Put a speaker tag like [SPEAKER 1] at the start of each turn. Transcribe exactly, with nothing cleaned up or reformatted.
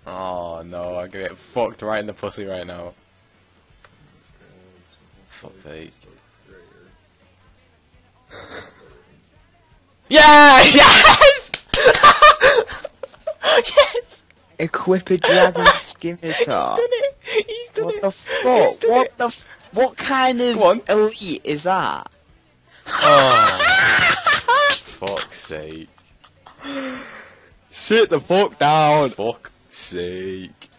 [SPEAKER 1] Oh no, I'm gonna get fucked right in the pussy right now. Fuck's sake. Yeah! Yes! Yes!
[SPEAKER 2] Equip a dragon scimitar.
[SPEAKER 1] He's done it! He's done
[SPEAKER 2] What
[SPEAKER 1] it!
[SPEAKER 2] the
[SPEAKER 1] He's
[SPEAKER 2] fuck?
[SPEAKER 1] done
[SPEAKER 2] What
[SPEAKER 1] it.
[SPEAKER 2] the f- What kind
[SPEAKER 1] Go on.
[SPEAKER 2] of elite is that?
[SPEAKER 1] Oh, fuck's sake.
[SPEAKER 2] Sit the fuck down.
[SPEAKER 1] Fuck's sake.